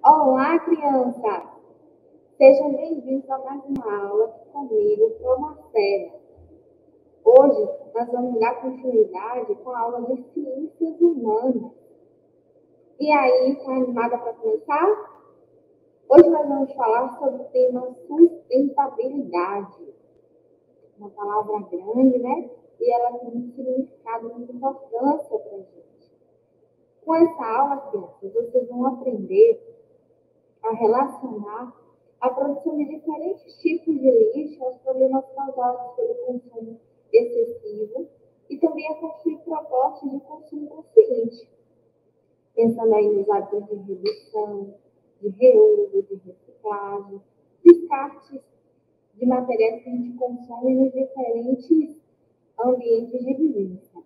Olá, crianças! Sejam bem-vindos a mais uma aula aqui comigo, Promacera. Hoje, nós vamos dar continuidade com a aula de Ciências Humanas. E aí, está animada para começar? Hoje nós vamos falar sobre o tema sustentabilidade. Uma palavra grande, né? E ela tem um significado e muita importância para a gente. Com essa aula, crianças, vocês vão aprender a relacionar a produção de diferentes tipos de lixo aos problemas causados pelo consumo excessivo e também a construir propostas de consumo consciente, pensando aí nos hábitos de redução, de reuso, de reciclagem, descartes de materiais que a gente consome nos diferentes ambientes de vivência.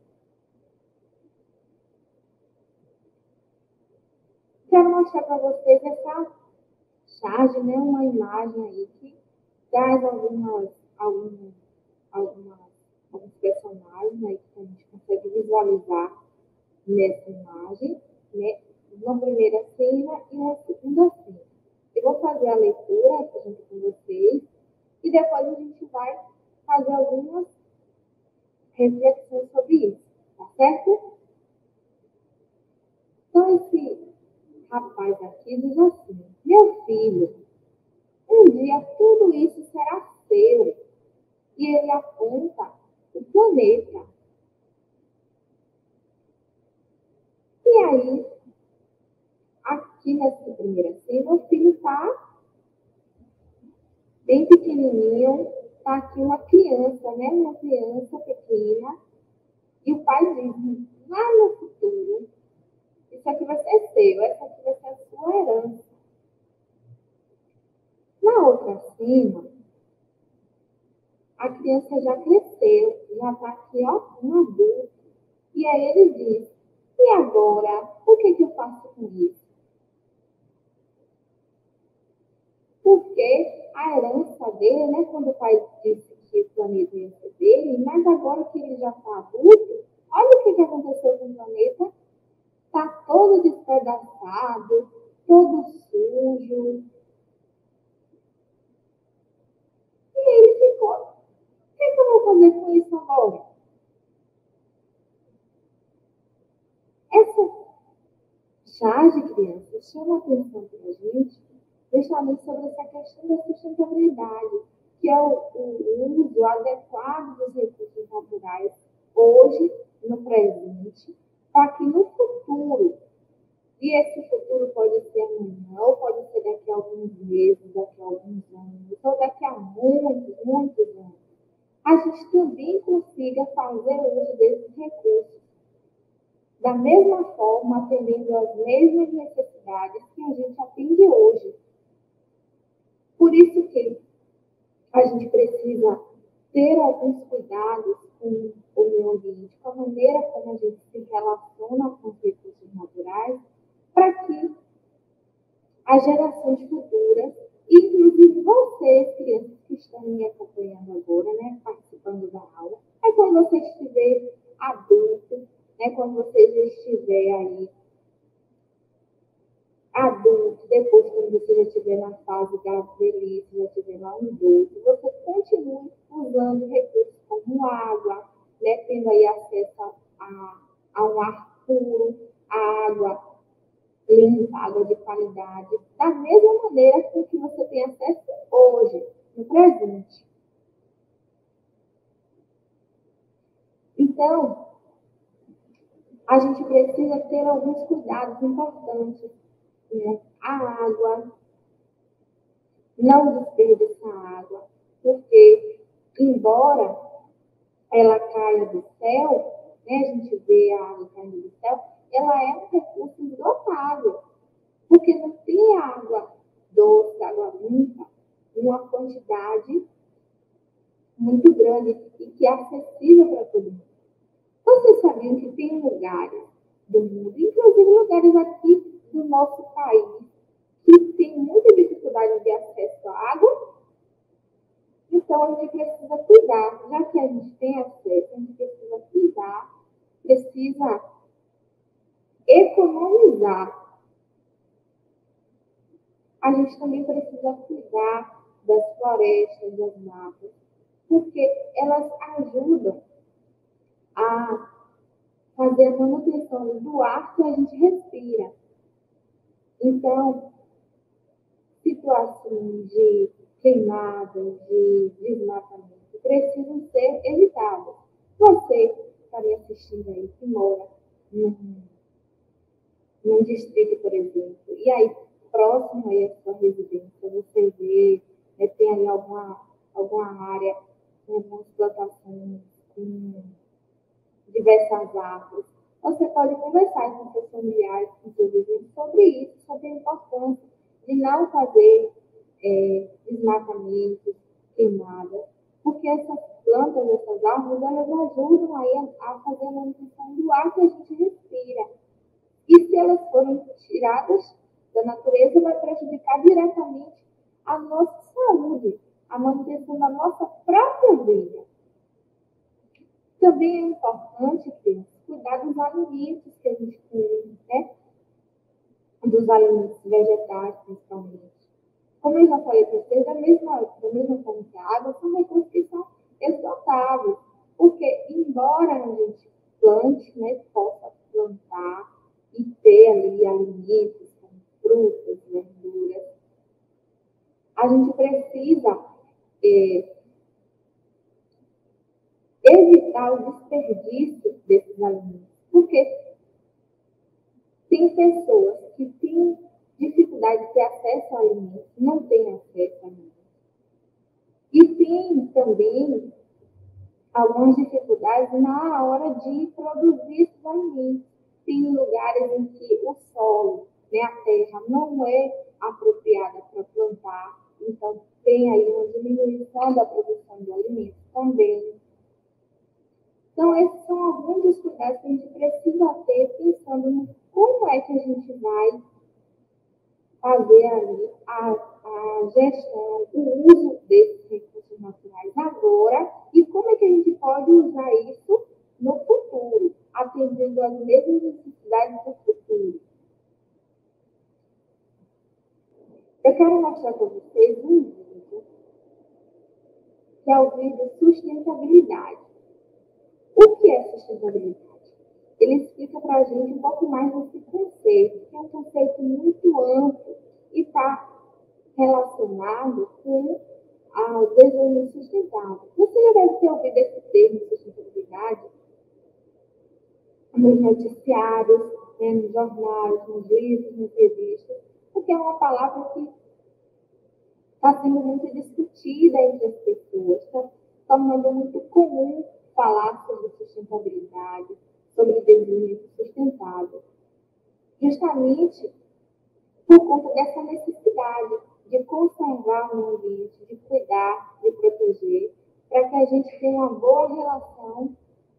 Quero mostrar para vocês essa charge, né, uma imagem aí que traz alguns personagens aí que a gente consegue visualizar nessa imagem, né, uma primeira cena e uma segunda cena. Eu vou fazer a leitura aqui junto com vocês e depois a gente vai fazer algumas reflexões sobre isso, tá certo? Então, esse rapaz aqui diz assim: meu filho, um dia tudo isso será seu. E ele aponta o planeta. E aí, aqui nessa primeira cena, o filho está bem pequenininho. Está aqui uma criança, né? Uma criança pequena. E o pai diz, lá no futuro, isso aqui vai ser seu, essa aqui vai ser a sua herança. Na outra cena, a criança já cresceu, já está aqui, ó, um adulto. E aí ele diz, e agora, o que eu faço com isso? Porque a herança dele, né, quando o pai disse que o planeta ia ser dele, mas agora que ele já está adulto, olha o que aconteceu com o planeta. Está todo despedaçado, todo sujo. E ele ficou, o que eu vou fazer com isso agora? Essa charge, criança, chama a atenção para a gente, justamente sobre essa questão da sustentabilidade, que é o uso adequado dos recursos naturais hoje, no presente, para que no futuro, e esse futuro pode ser amanhã, ou pode ser daqui a alguns meses, daqui a alguns anos, ou daqui a muitos, muitos anos, a gente também consiga fazer uso desses recursos da mesma forma, atendendo às mesmas necessidades que a gente atende hoje. Por isso que a gente precisa ter alguns cuidados com o meio ambiente, com a maneira como a gente se relaciona com os recursos naturais, para que as gerações futuras, inclusive vocês, crianças que estão me acompanhando agora, né, participando da aula, é quando você estiver adulto, né, quando você já estiver aí adulto, depois quando você já estiver na fase da velhice, já estiver lá um idoso, você continue usando recursos como água, né, tendo aí acesso a um ar puro, a água limpa, água de qualidade, da mesma maneira com que você tem acesso hoje, no presente. Então, a gente precisa ter alguns cuidados importantes, né? A água, não desperdiçar a água, porque, embora ela caia do céu, né, a gente vê a água caindo do céu, ela é um recurso esgotável, porque não tem água doce, água limpa, uma quantidade muito grande e que é acessível para todo mundo. Vocês sabiam que tem lugares do mundo, inclusive lugares aqui do nosso país, que tem muita dificuldade de acesso à água? Então, a gente precisa cuidar, já que a gente tem acesso, a gente precisa cuidar, precisa economizar. a gente também precisa cuidar das florestas, das matas, porque elas ajudam a fazer a manutenção do ar que a gente respira. Então, situações de queimadas, de desmatamento, precisam ser evitadas. Você que está me assistindo aí, que mora num distrito, por exemplo, e aí, próximo aí à sua residência, você vê, tem ali alguma área com algumas plantações, com diversas árvores. Você pode conversar com seus familiares, com seus vizinhos sobre isso, sobre a importância de não fazer desmatamentos, queimadas, porque essas plantas, essas árvores, elas ajudam aí a fazer a manutenção do ar que a gente respira. E se elas forem tiradas da natureza, vai prejudicar diretamente a nossa saúde, a manutenção da nossa própria vida. Também é importante cuidar dos alimentos que a gente come, né? Dos alimentos vegetais, principalmente. Como eu já falei para vocês, da mesma forma que a água, são recursos que são esgotáveis. Porque, embora a gente plante, né, possa plantar e ter ali alimentos, como frutas, verduras, a gente precisa evitar o desperdício desses alimentos. Porque tem pessoas que têm dificuldade de ter acesso a alimentos, não têm acesso a alimentos. E tem também algumas dificuldades na hora de produzir esses alimentos. Tem lugares em que o solo, né, a terra, não é apropriada para plantar, então tem aí uma diminuição da produção de alimentos também. Então, esses são alguns dos cuidados que a gente precisa ter, pensando no como é que a gente vai fazer ali a gestão, o uso desses recursos naturais agora e como é que a gente pode usar isso no futuro, atendendo às mesmas necessidades do futuro. Eu quero mostrar para vocês um vídeo, que é o vídeo Sustentabilidade. O que é sustentabilidade? Ele explica para a gente um pouco mais desse conceito, que é um conceito muito amplo e está relacionado com o desenvolvimento sustentável. Você já deve ter ouvido esse termo sustentabilidade nos noticiários, né, nos jornais, nos livros, nas revistas, porque é uma palavra que está sendo muito discutida entre as pessoas, está tornando muito comum falar sobre sustentabilidade, sobre desenvolvimento sustentável, justamente por conta dessa necessidade de conservar o meio ambiente, de cuidar, de proteger, para que a gente tenha uma boa relação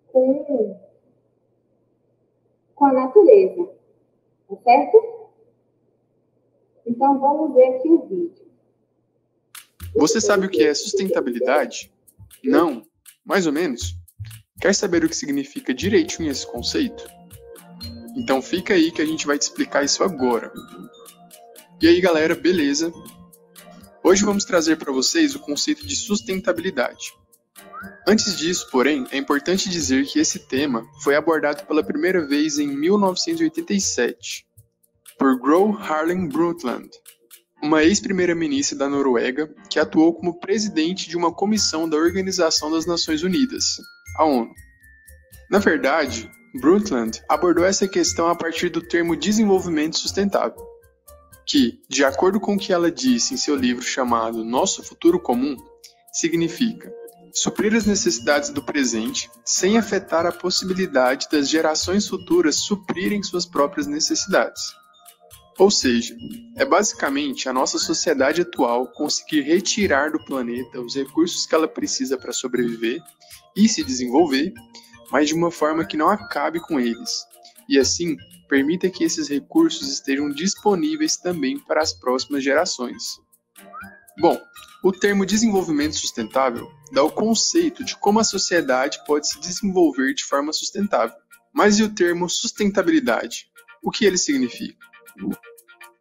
com a natureza, tá certo? Então, vamos ver aqui o vídeo. Você sabe o que é sustentabilidade? Não? Mais ou menos? Quer saber o que significa direitinho esse conceito? Então fica aí que a gente vai te explicar isso agora. E aí galera, beleza? Hoje vamos trazer para vocês o conceito de sustentabilidade. Antes disso, porém, é importante dizer que esse tema foi abordado pela primeira vez em 1987 por Gro Harlem Brundtland, uma ex-primeira-ministra da Noruega que atuou como presidente de uma comissão da Organização das Nações Unidas, a ONU. Na verdade, Brundtland abordou essa questão a partir do termo desenvolvimento sustentável, que, de acordo com o que ela disse em seu livro chamado Nosso Futuro Comum, significa suprir as necessidades do presente sem afetar a possibilidade das gerações futuras suprirem suas próprias necessidades. Ou seja, é basicamente a nossa sociedade atual conseguir retirar do planeta os recursos que ela precisa para sobreviver e se desenvolver, mas de uma forma que não acabe com eles, e assim permita que esses recursos estejam disponíveis também para as próximas gerações. Bom, o termo desenvolvimento sustentável dá o conceito de como a sociedade pode se desenvolver de forma sustentável. Mas e o termo sustentabilidade? O que ele significa?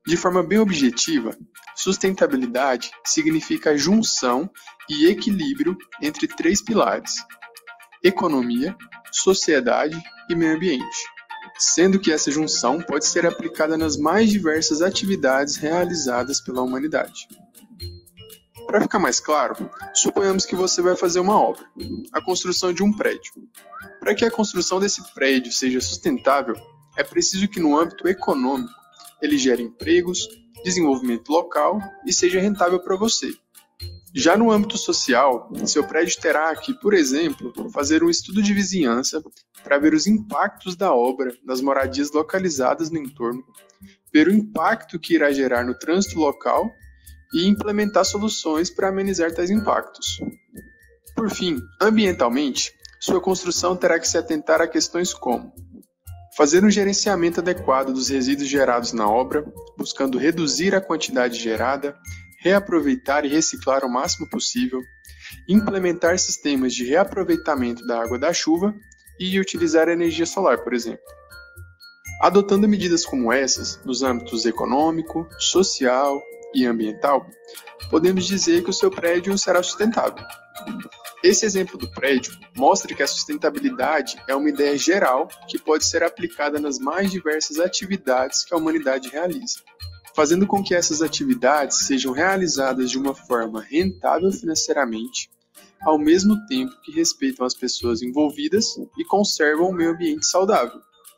De forma bem objetiva, sustentabilidade significa a junção e equilíbrio entre três pilares: economia, sociedade e meio ambiente, sendo que essa junção pode ser aplicada nas mais diversas atividades realizadas pela humanidade. Para ficar mais claro, suponhamos que você vai fazer uma obra, a construção de um prédio. Para que a construção desse prédio seja sustentável, é preciso que no âmbito econômico ele gere empregos, desenvolvimento local e seja rentável para você. Já no âmbito social, seu prédio terá que, por exemplo, fazer um estudo de vizinhança para ver os impactos da obra nas moradias localizadas no entorno, ver o impacto que irá gerar no trânsito local e implementar soluções para amenizar tais impactos. Por fim, ambientalmente, sua construção terá que se atentar a questões como fazer um gerenciamento adequado dos resíduos gerados na obra, buscando reduzir a quantidade gerada, reaproveitar e reciclar o máximo possível, implementar sistemas de reaproveitamento da água da chuva e utilizar a energia solar, por exemplo. Adotando medidas como essas, nos âmbitos econômico, social e ambiental, podemos dizer que o seu prédio será sustentável. Esse exemplo do prédio mostra que a sustentabilidade é uma ideia geral que pode ser aplicada nas mais diversas atividades que a humanidade realiza, fazendo com que essas atividades sejam realizadas de uma forma rentável financeiramente, ao mesmo tempo que respeitam as pessoas envolvidas e conservam o meio ambiente saudável.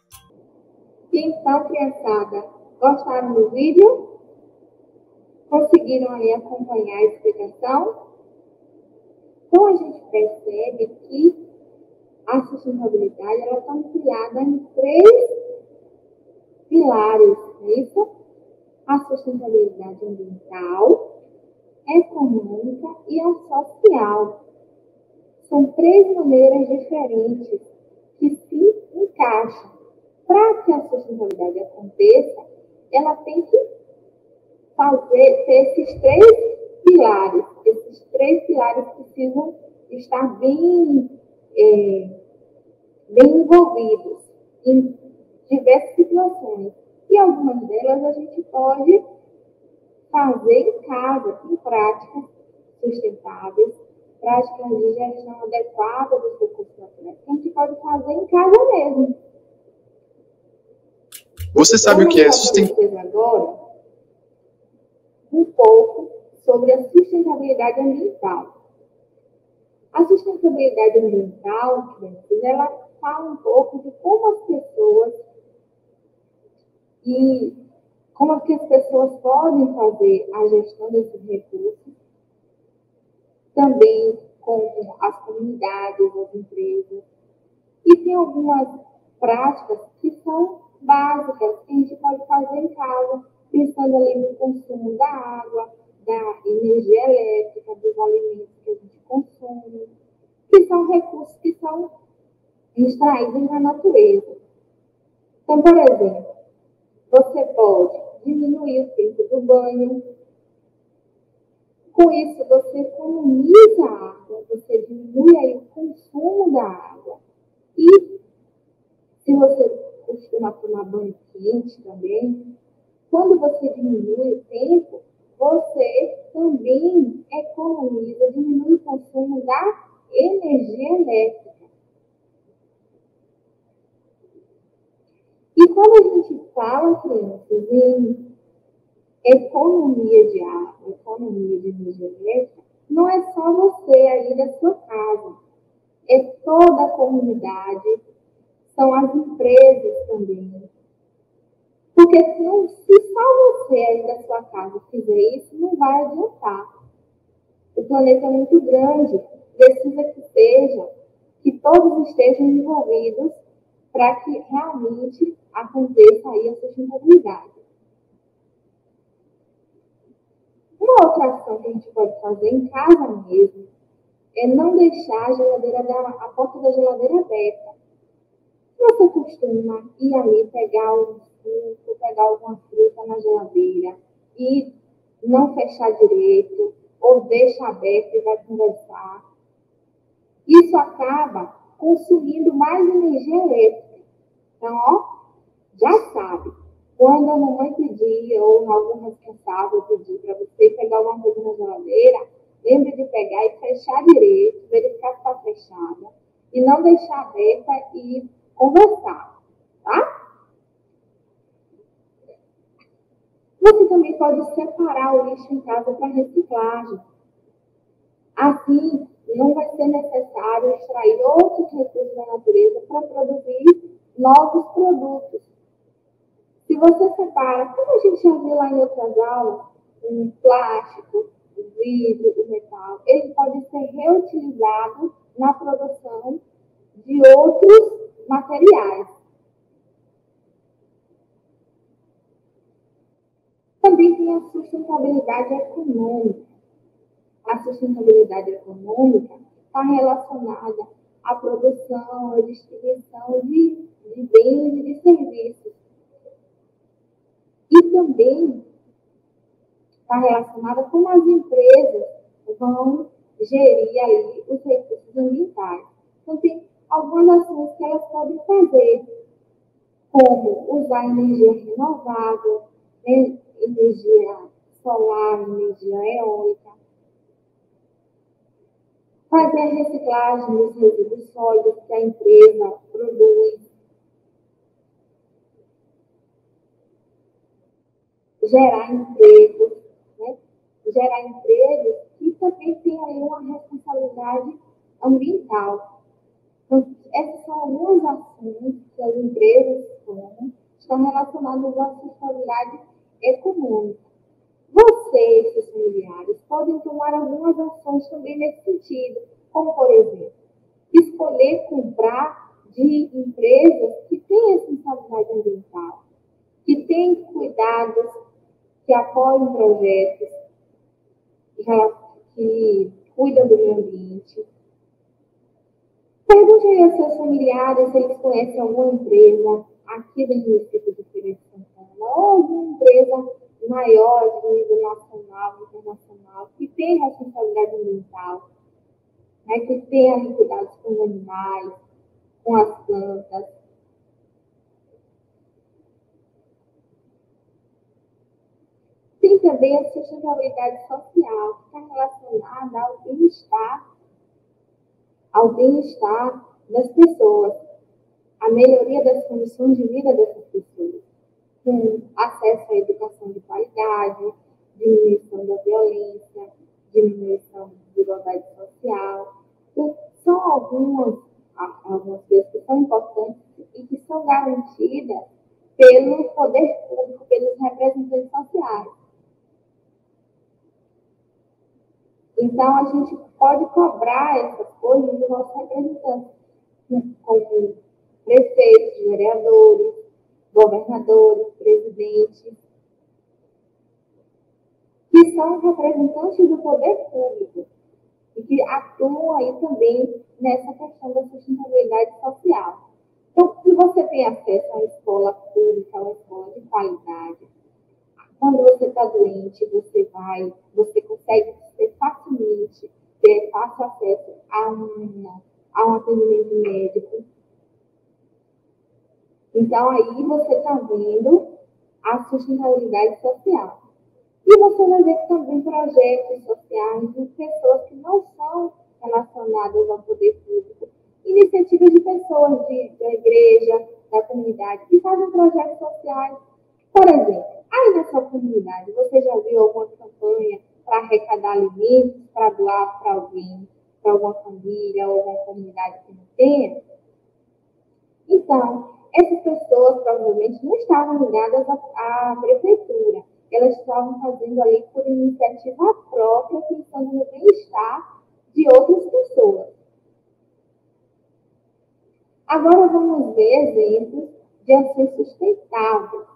Então, criançada, gostaram do vídeo? Conseguiram aí acompanhar a explicação? Então, a gente percebe que a sustentabilidade ela está criada em três pilares, não é isso? A sustentabilidade ambiental, econômica e a social. São três maneiras diferentes que se encaixam. Para que a sustentabilidade aconteça, ela tem que ter esses três pilares. Esses três pilares precisam estar bem envolvidos em diversas situações. E algumas delas a gente pode fazer em casa, em práticas sustentáveis, práticas de gestão adequada dos recursos naturais, que a gente pode fazer em casa mesmo. Você sabe o que é sustentabilidade? Agora, um pouco sobre a sustentabilidade ambiental. A sustentabilidade ambiental, ela fala um pouco de como as pessoas podem fazer a gestão desses recursos, também com as comunidades, as empresas. E tem algumas práticas que são básicas que a gente pode fazer em casa, pensando ali no consumo da água, da energia elétrica, dos alimentos que a gente consome, que são recursos que são extraídos na natureza. Então, por exemplo, você pode diminuir o tempo do banho. Com isso, você economiza a água, você diminui aí o consumo da água. E se você costuma tomar banho quente também, quando você diminui o tempo, você também economiza, diminui o consumo da energia elétrica. E quando a gente fala, crianças, em economia de água, economia de energia elétrica, não é só você aí da sua casa, é toda a comunidade, são as empresas também. Porque se só você aí da sua casa fizer isso, não vai adiantar. O planeta é muito grande, precisa que todos estejam envolvidos para que realmente aconteça aí a sustentabilidade. Uma outra ação que a gente pode fazer em casa mesmo é não deixar a porta da geladeira aberta. Se você costuma ir ali pegar um suco, pegar alguma fruta na geladeira e não fechar direito, ou deixa aberto e vai conversar, isso acaba consumindo mais energia elétrica. Então, já sabe, Quando a mamãe pedir, ou algum responsável pedir para você pegar alguma coisa na geladeira, lembre de pegar e fechar direito, verificar se está fechada, e não deixar aberta e conversar, tá? Você também pode separar o lixo em casa para reciclagem. Assim, não vai ser necessário extrair outros recursos da natureza para produzir novos produtos. Se você separa, como a gente já viu lá em outras aulas, o plástico, o vidro, o metal, ele pode ser reutilizado na produção de outros materiais. Também tem a sustentabilidade econômica. A sustentabilidade econômica está relacionada à produção, à distribuição de bens e de serviços. E também está relacionada com como as empresas vão gerir aí os recursos ambientais. Então, tem algumas ações que elas podem fazer, como usar energia renovável, energia solar, energia eólica, fazer a reciclagem dos resíduos sólidos que a empresa produz, gerar empregos, né? Gerar empregos que também tem aí uma responsabilidade ambiental. Então, essas são algumas ações que as empresas tomam, estão relacionadas à sustentabilidade econômica. Você e seus familiares podem tomar algumas ações também nesse sentido, como, por exemplo, escolher comprar de empresas que têm responsabilidade ambiental, que têm cuidados, que apoiam projetos, que cuidam do meio ambiente. Pergunte aí aos seus familiares se eles conhecem alguma empresa aqui do município de Feira de Santana, ou alguma empresa maior de nível nacional, internacional, que tem responsabilidade ambiental, né, que tem cuidados com os animais, com as plantas. Tem também a sustentabilidade social, que está relacionada ao bem-estar das pessoas, a melhoria das condições de vida dessas pessoas, com acesso à educação de qualidade, diminuição da violência, diminuição da desigualdade social. Então, são algumas coisas que são importantes e que são garantidas pelo poder público, pelos representantes sociais. Então, a gente pode cobrar essas coisas dos nossos representantes, como prefeitos, vereadores, governadores, presidentes, que são representantes do poder público e que atuam aí também nessa questão da sustentabilidade social. Então, se você tem acesso a uma escola pública, a uma escola de qualidade, quando você está doente, você consegue ter facilmente, ter fácil acesso a um atendimento médico. Então, aí você está vendo a sustentabilidade social. E você vai ver também projetos sociais de pessoas que não são relacionadas ao poder público, iniciativas de pessoas da igreja, da comunidade, que fazem projetos sociais. Por exemplo, aí na sua comunidade, você já viu alguma campanha para arrecadar alimentos, para doar para alguém, para alguma família ou alguma comunidade que não tenha? Então, essas pessoas provavelmente não estavam ligadas à prefeitura. Elas estavam fazendo ali por iniciativa própria, pensando no bem-estar de outras pessoas. Agora vamos ver exemplos de ações sustentáveis.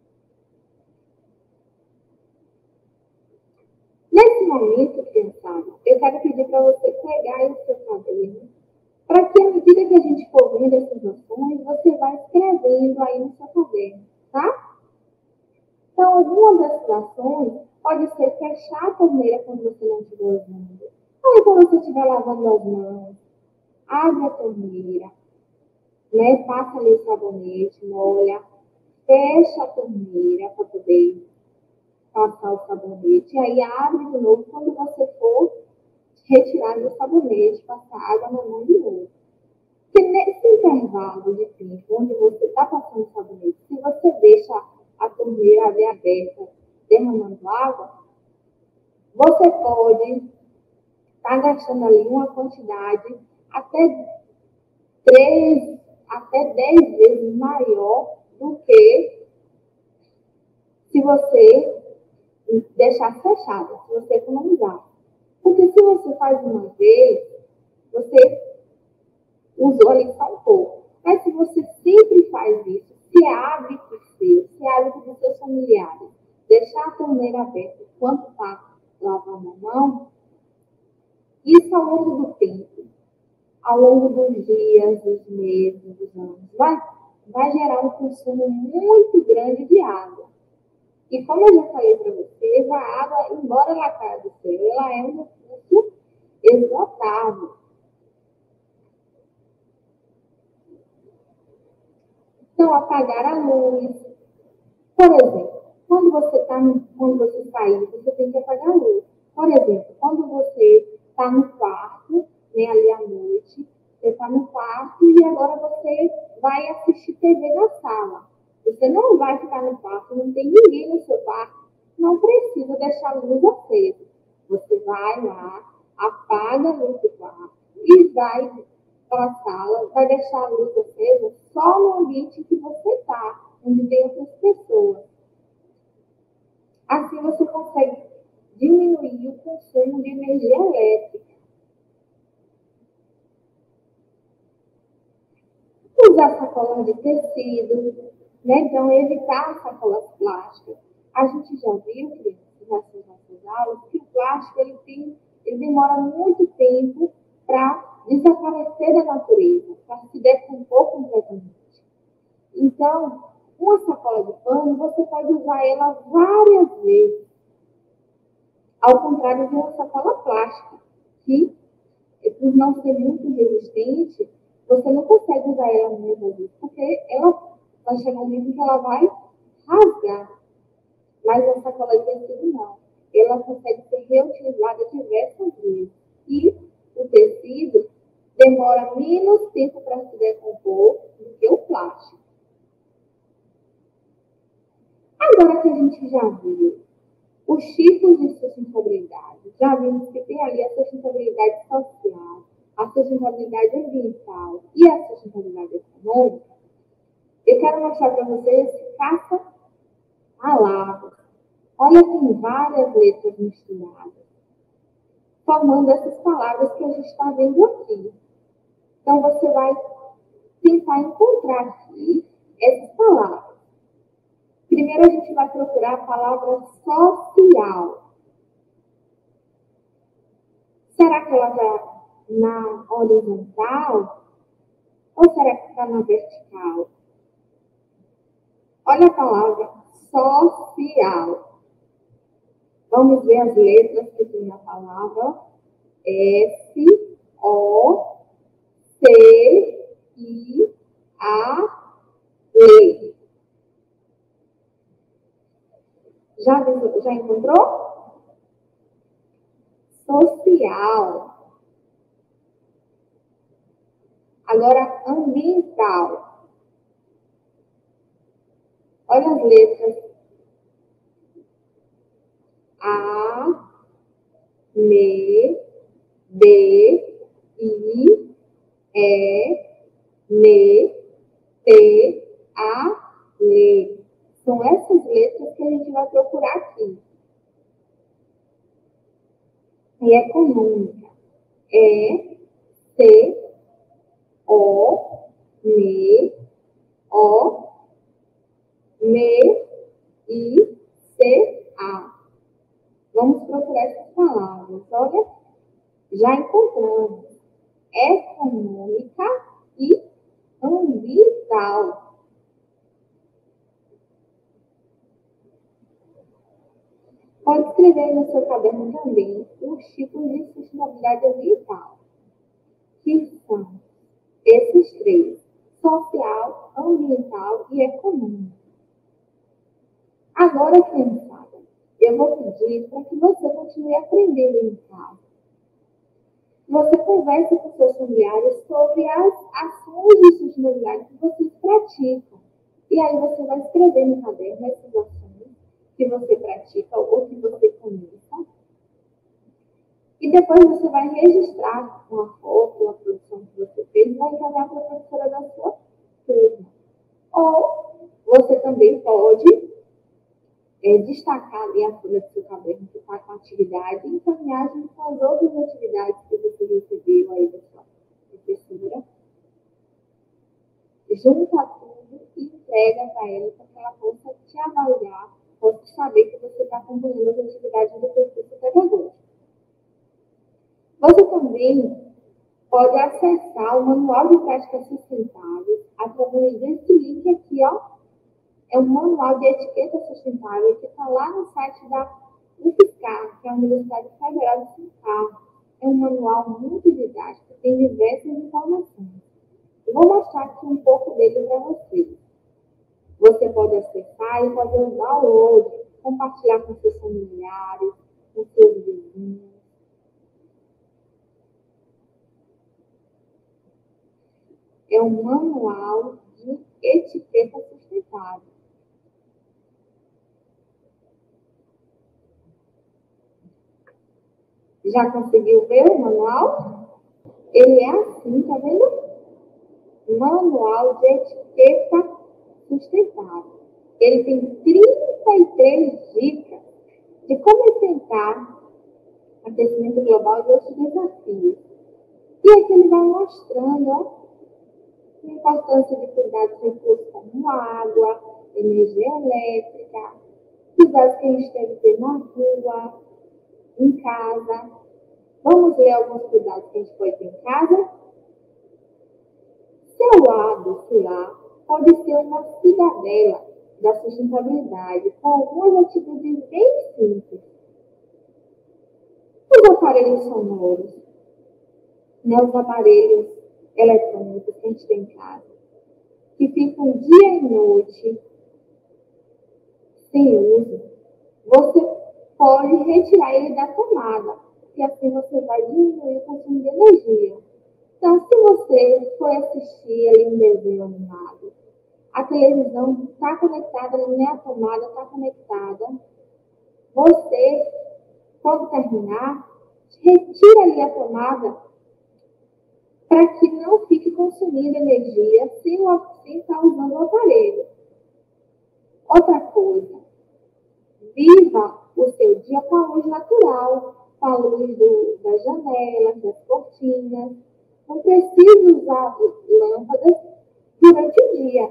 Nesse momento, criançada, eu quero pedir para você pegar o seu caderno, para que, à medida que a gente for vendo essas ações, você vai escrevendo aí no seu caderno, tá? Então, alguma dessas ações pode ser fechar a torneira quando você não estiver usando. Aí, quando você estiver lavando as mãos, abre a torneira, né? Passa ali o sabonete, molha, fecha a torneira para poder passar o sabonete, e aí abre de novo quando você for retirar o sabonete, passar água na mão de novo. Porque nesse intervalo de tempo onde você está passando o sabonete, se você deixa a torneira aberta derramando água, você pode estar gastando ali uma quantidade até 3 até 10 vezes maior do que se você deixar fechada, se você economizar. Porque se você faz uma vez, você usou ali só um pouco. Mas se você sempre faz isso, se é hábito seu, se é hábito dos seus familiares, deixar a torneira aberta enquanto está lavando a mão, isso ao longo do tempo, ao longo dos dias, dos meses, dos anos, vai gerar um consumo muito grande de água. E como eu já falei para vocês, a água, embora ela caia do céu, ela é um recurso esgotável. Então, apagar a luz. Por exemplo, quando você sair, você tem que apagar a luz. Por exemplo, quando você está no quarto, né, ali à noite, você está no quarto e agora você vai assistir TV na sala. Você não vai ficar no quarto, não tem ninguém no seu quarto, não precisa deixar a luz acesa. Você vai lá, apaga a luz do quarto e vai para a sala, vai deixar a luz acesa só no ambiente que você está, onde tem outras pessoas. Assim você consegue diminuir o consumo de energia elétrica. Usar sacolas de tecido, né? Então evitar sacolas plásticas. A gente já viu, crianças, nessas nossas aulas, que o plástico ele demora muito tempo para desaparecer da natureza, para se decompor completamente. Então, uma sacola de pano, você pode usar ela várias vezes, ao contrário de uma sacola plástica, que, por não ser muito resistente, você não consegue usar ela muitas vezes, porque ela vai chegar um momento que ela vai rasgar. Mas a sacola de tecido não. Ela consegue ser reutilizada diversas vezes. E o tecido demora menos tempo para se decompor do que o plástico. Agora que a gente já viu os tipos de sustentabilidade, já vimos que tem ali a sustentabilidade social, a sustentabilidade ambiental e a sustentabilidade econômica, eu quero mostrar para vocês caça-palavras. Olha, tem várias letras misturadas, formando essas palavras que a gente está vendo aqui. Então, você vai tentar encontrar aqui essas palavras. Primeiro, a gente vai procurar a palavra social. Será que ela está na horizontal? Ou será que está na vertical? Olha a palavra social. Vamos ver as letras que tem na palavra S-O-C-I-A-L. Já encontrou? Social. Agora, ambiental. Olha as letras. A, L, B, I, E, L, T, A, L. São essas letras que a gente vai procurar aqui. E econômica. E, C, O, M, O, M, I, C, A. Vamos procurar essas palavras. Olha, já encontramos econômica e ambiental. Pode escrever aí no seu caderno também os tipos de sustentabilidade ambiental, que são esses três: social, ambiental e econômico. Agora, criançada, eu vou pedir para que você continue aprendendo em casa. Você converse com seus familiares sobre as ações de sustentabilidade que vocês praticam. E aí você vai escrever no caderno essas ações que você pratica ou que você começa. E depois você vai registrar uma foto, uma produção que você fez e vai encaminhar para a professora da sua turma. Ou você também pode destacar ali a folha do seu caderno que está com a atividade e encaminhar junto com as outras atividades que você recebeu aí da sua professora. Junta tudo e entrega para ela para que ela possa te avaliar, possa saber que você está acompanhando as atividades do percurso pedagógico. Você também pode acessar o Manual de Práticas Sustentáveis através desse link aqui, ó. É um manual de etiqueta sustentável que está lá no site da UFSCar, que é a Universidade Federal de São Paulo. É um manual muito didático, tem diversas informações. Eu vou mostrar aqui um pouco dele para vocês. Você pode acessar e fazer um download, compartilhar com seus familiares, com seus vizinhos. É um manual de etiqueta sustentável. Já conseguiu ver o manual? Ele é assim, tá vendo? Manual de etiqueta sustentável. Ele tem 33 dicas de como enfrentar aquecimento global e outros desafios. E aqui ele vai mostrando a importância de cuidar de recursos como água, energia elétrica, cuidados que a gente deve ter na rua, em casa. Vamos ver alguns cuidados que a gente pode ter em casa? Seu lado, sei lá, pode ser uma cidadela da sustentabilidade, com algumas atitudes bem simples. Os aparelhos sonoros, os aparelhos eletrônicos que a gente tem em casa, que ficam dia e noite sem uso, você pode retirar ele da tomada, e assim você vai diminuir o consumo de energia. Então, se você for assistir ali um desenho animado, a televisão está conectada, a tomada está conectada, você, quando terminar, retira ali a tomada para que não fique consumindo energia sem estar usando o aparelho. Outra coisa, viva o seu dia com a luz natural, com a luz das janelas, das cortinas. Não precisa usar lâmpadas durante o dia.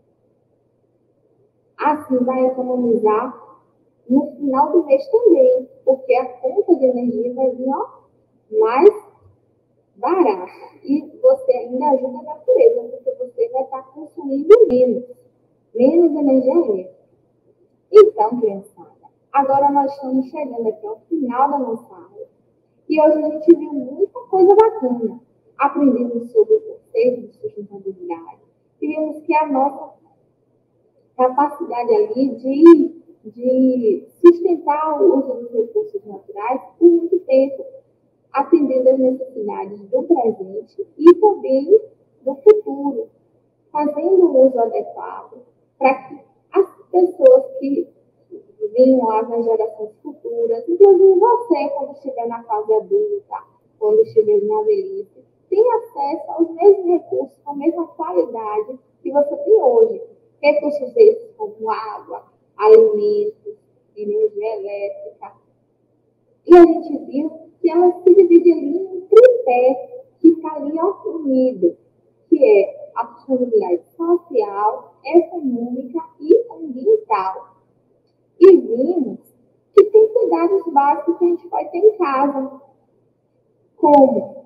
Assim vai economizar no final do mês também, porque a conta de energia vai vir mais barata. E você ainda ajuda a natureza, porque você vai estar consumindo menos energia elétrica. Então, criançada, agora nós estamos chegando aqui ao final da nossa aula. E hoje a gente viu muita coisa bacana. Aprendemos sobre o conceito de sustentabilidade. E vimos que a nossa capacidade ali de sustentar o uso dos recursos naturais por muito tempo, atendendo às necessidades do presente e também do futuro, fazendo um uso adequado para que as pessoas que venham lá nas gerações futuras, inclusive você, quando estiver na fase adulta, quando estiver na velhice, tenha acesso aos mesmos recursos, com a mesma qualidade que você tem hoje. Recursos esses como água, alimentos, energia elétrica. E a gente viu que ela se divide ali em um tripé que está ali unido, que é a sustentabilidade social, econômica e ambiental. E vimos que tem cuidados básicos que a gente pode ter em casa, como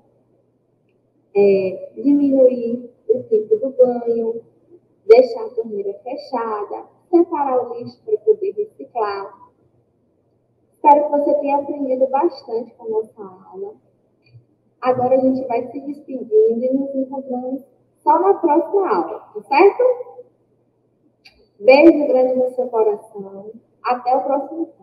diminuir o tempo do banho, deixar a torneira fechada, separar o lixo para poder reciclar. Espero que você tenha aprendido bastante com a nossa aula. Agora a gente vai se despedindo e nos encontramos só na próxima aula, tá certo? Beijo grande no seu coração. Até o próximo